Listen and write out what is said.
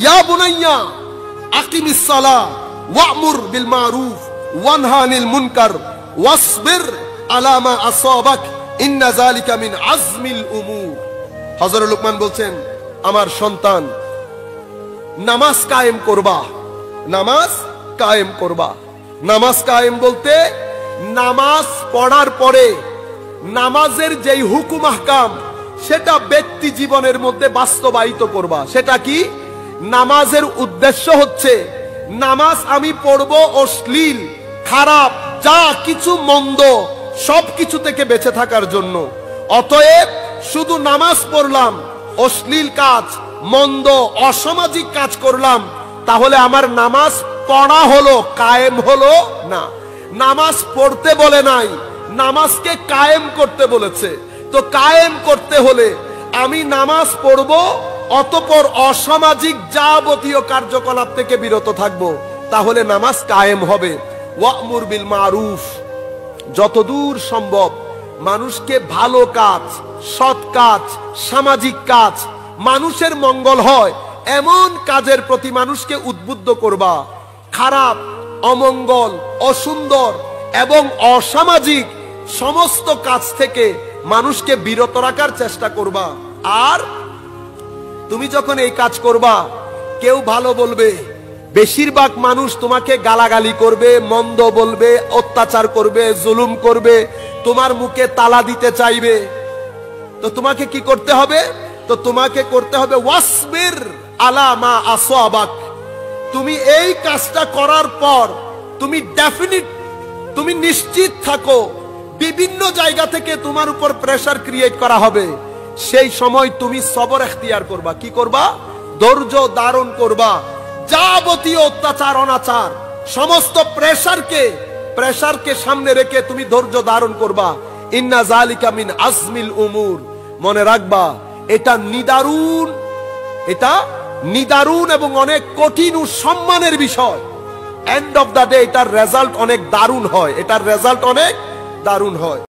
ইয়া বুনাইয়া আকিমিস সালাহ ওয়া'মুর বিল মারুফ ওয়ানহা আনিল মুনকার ওয়াসবির আলা মা আসাবাক ইন্না যালিকা মিন আজমিল উমুর। হযরত লুকমান বলছেন, আমার সন্তান, নামাজ কায়েম করবা, নামাজ কায়েম করবা। নামাজ কায়েম বলতে নামাজ পড়ার পরে নামাজের যেই হুকুম আহকাম সেটা ব্যক্তি জীবনের মধ্যে বাস্তবায়িত করবা। সেটা কি? নামাজের উদ্দেশ্য হচ্ছে নামাজ আমি পড়বো অশ্লীল, খারাপ, যা কিছু মন্দ সব কিছু থেকে বেঁচে থাকার জন্য। অতএব শুধু নামাজ পড়লাম, অশ্লীল কাজ, মন্দ, অসামাজিক কাজ করলাম, তাহলে আমার নামাজ পড়া হলো, কায়েম হলো না। নামাজ পড়তে বলে নাই, নামাজকে কায়েম করতে বলেছে। তো কায়েম করতে হলে আমি নামাজ পড়বো, অতঃপর অসামাজিক যাবতীয় কার্যকলাপ থেকে বিরত থাকবো, তাহলে নামাজ কায়েম হবে। ওয়া'মুর বিল মারুফ, যতদূর সম্ভব মানুষকে ভালো কাজ, সৎ কাজ, সামাজিক কাজ, মানুষের মঙ্গল হয় এমন কাজের প্রতি মানুষকে উদ্বুদ্ধ করবা। খারাপ, অমঙ্গল, অসুন্দর এবং অসামাজিক সমস্ত কাজ থেকে মানুষকে বিরত রাখার চেষ্টা করবা। আর তুমি যখন এই কাজ করবা, কেউ ভালো বলবে, বেশিরভাগ মানুষ তোমাকে গালাগালি করবে, মন্দ বলবে, অত্যাচার করবে, জুলুম করবে, তোমার মুখে তালা দিতে চাইবে। তো তোমাকে কি করতে হবে? তো তোমাকে করতে হবে ওয়াসবির আলা মা আসাবাক। তুমি এই কাজটা করার পর তুমি নিশ্চিত থাকো বিভিন্ন জায়গা থেকে তোমার উপর প্রেসার ক্রিয়েট করা হবে। সেই সময় তুমি সবর এখতিয়ার করবা। কি করবা? ধৈর্য ধারণ করবা। যাবতীয় অত্যাচার, অনাচার, সমস্ত প্রেসারকে সামনে রেখে তুমি ধৈর্য ধারণ করবা। ইন্না যালিকা মিন আজমিল উমুর। মনে রাখবা, এটা নিদারুন এবং অনেক কঠিন ও সম্মানের বিষয়। এন্ড অফ দা ডে এটার রেজাল্ট অনেক দারুণ হয়, এটার রেজাল্ট অনেক দারুণ হয়।